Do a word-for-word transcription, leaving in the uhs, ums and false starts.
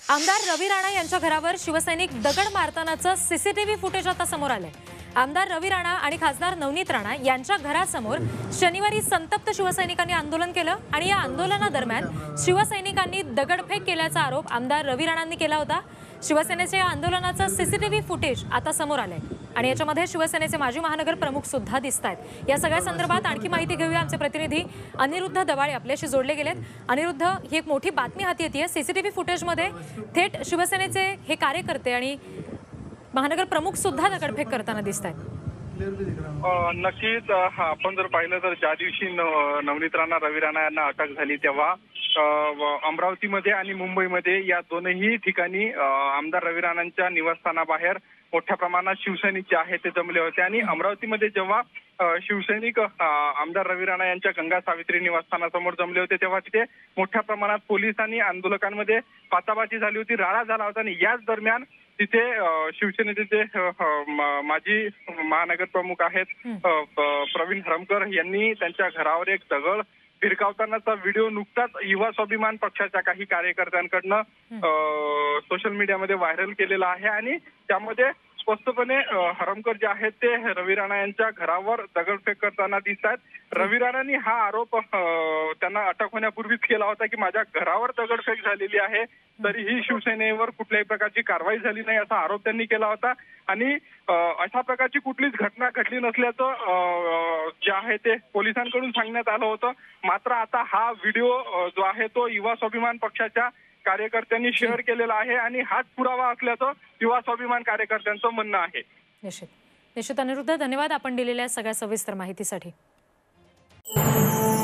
आमदार रवी राणा यांच्या घरावर शिवसैनिक दगड मारतानाचं सीसीटीव्ही फुटेज आता समोर आलंय। आमदार रवी राणा आणि खासदार नवनीत राणा यांच्या घरासमोर शनिवारी संतप्त शिवसैनिकांनी आंदोलन केलं आणि या आंदोलनादरम्यान शिवसैनिकांनी दगडफेक केल्याचा आरोप आमदार रवी राणांनी केला होता। शिवसेनेच्या आंदोलनाचं सीसीटीव्ही फुटेज आता समोर आलंय आणि याच्यामध्ये शिवसेनेचे माजी महानगर प्रमुख सुद्धा दिसतायत। या सगळ्या संदर्भात आणखी माहिती घेऊया। आमचे प्रतिनिधी अनिरुद्ध दवाळे आपल्याशी जोडले गेलेत। अनिरुद्ध, ही एक मोठी बातमी हाती येते। सीसीटीव्ही फुटेजमध्ये थेट शिवसेनेचे हे कार्यकर्ते आणि महानगर प्रमुख सुद्धा दगडफेक करताना दिसतायत। नक्कीच आपण जर पाहिलं तर ज्या दिवशी नवनीत राणा रवी राणा यांना अटक झाली तेव्हा अमरावतीमध्ये आणि मुंबईमध्ये या दोनही ठिकाणी आमदार रवी राणांच्या निवासस्थानाबाहेर मोठ्या प्रमाणात शिवसैनिक जे आहेत ते जमले होते आणि अमरावतीमध्ये जेव्हा शिवसैनिक आमदार रवी राणा यांच्या गंगा सावित्री निवासस्थानासमोर जमले होते तेव्हा तिथे मोठ्या प्रमाणात पोलीस आणि आंदोलकांमध्ये पाताबाजी झाली होती, राडा झाला होता आणि याच दरम्यान तिथे शिवसेनेचे जे माजी महानगर प्रमुख आहेत प्रवीण हरमकर यांनी त्यांच्या घरावर एक दगड भिरकावतानाचा व्हिडिओ नुकताच युवा स्वाभिमान पक्षाच्या काही कार्यकर्त्यांकडनं सोशल मीडियामध्ये व्हायरल केलेला आहे आणि त्यामध्ये स्पष्टपणे हरमकर जे आहेत ते रवी राणा यांच्या घरावर दगडफेक करताना दिसत आहेत। रवी राणांनी हा आरोप त्यांना अटक होण्यापूर्वीच केला होता की माझ्या घरावर दगडफेक झालेली आहे, तरीही शिवसेनेवर कुठल्याही प्रकारची कारवाई झाली नाही असा आरोप त्यांनी केला होता आणि अशा प्रकारची कुठलीच घटना घडली नसल्याचं जे आहे ते पोलिसांकडून सांगण्यात आलं होतं। मात्र आता हा व्हिडिओ जो आहे तो युवा स्वाभिमान पक्षाच्या कार्यकर्त्यांनी शेअर केलेला आहे आणि हाच पुरावा असल्याचं युवा स्वाभिमान कार्यकर्त्यांचं म्हणणं आहे। निश्चित निश्चित अनिरुद्ध, धन्यवाद आपण दिलेल्या सगळ्या सविस्तर माहितीसाठी।